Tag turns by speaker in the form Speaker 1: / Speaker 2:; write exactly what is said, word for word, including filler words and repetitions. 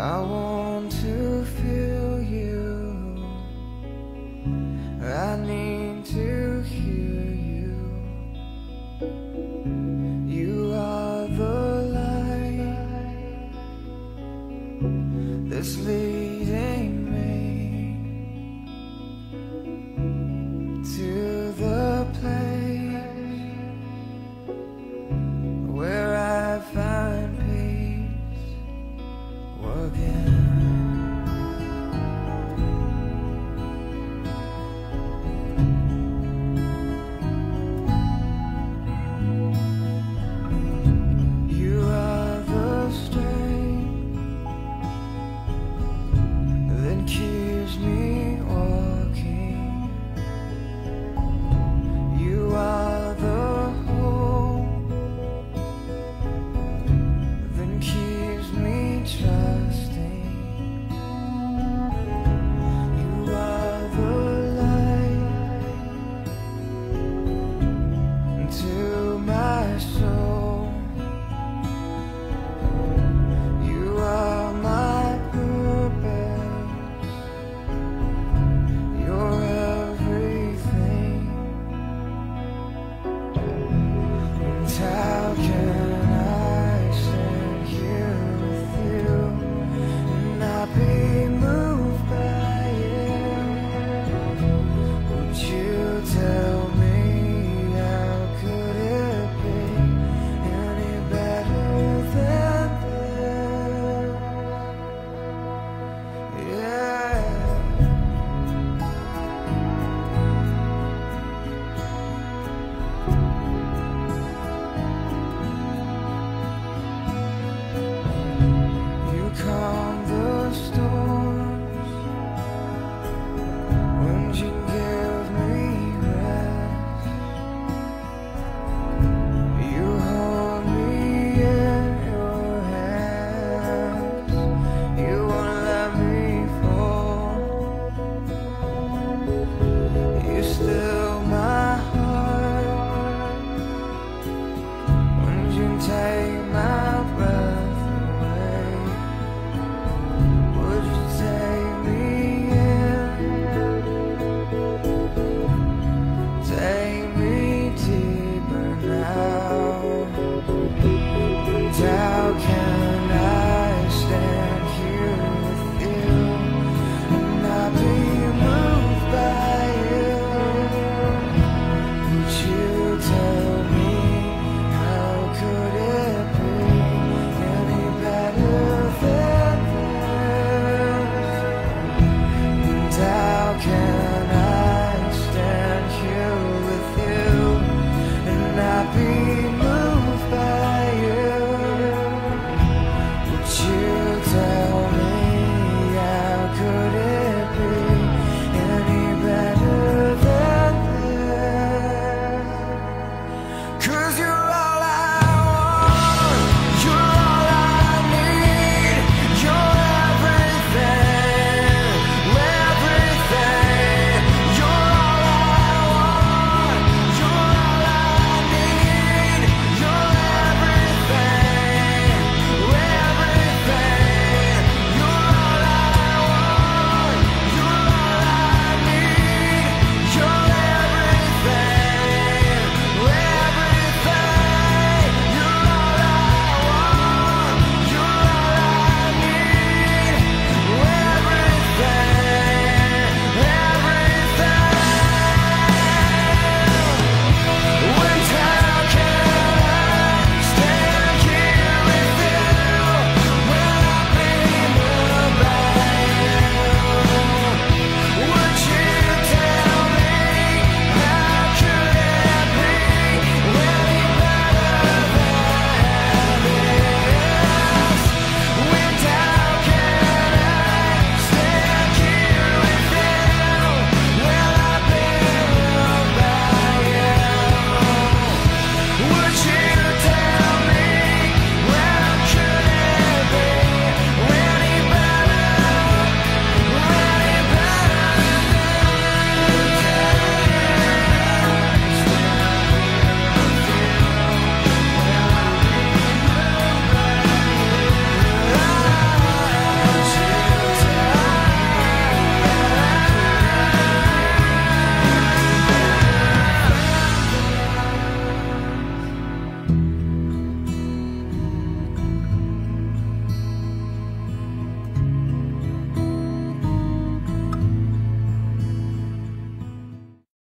Speaker 1: I want to feel you. I need to hear you. You are the light that's leading me to the place where I find peace again. You are the strength that keeps me walking. You are the hope that keeps me trusting. You are the light to my soul. You are my purpose. You're everything. And how can I stand here with you and not be moved by it? Would you tell me how could it be any better than this? Yeah. You calm the storms when you give me rest. You hold me in your hands. You won't let me fall. You still my heart when you take my breath away. Would you take me in? Take me deeper now. Down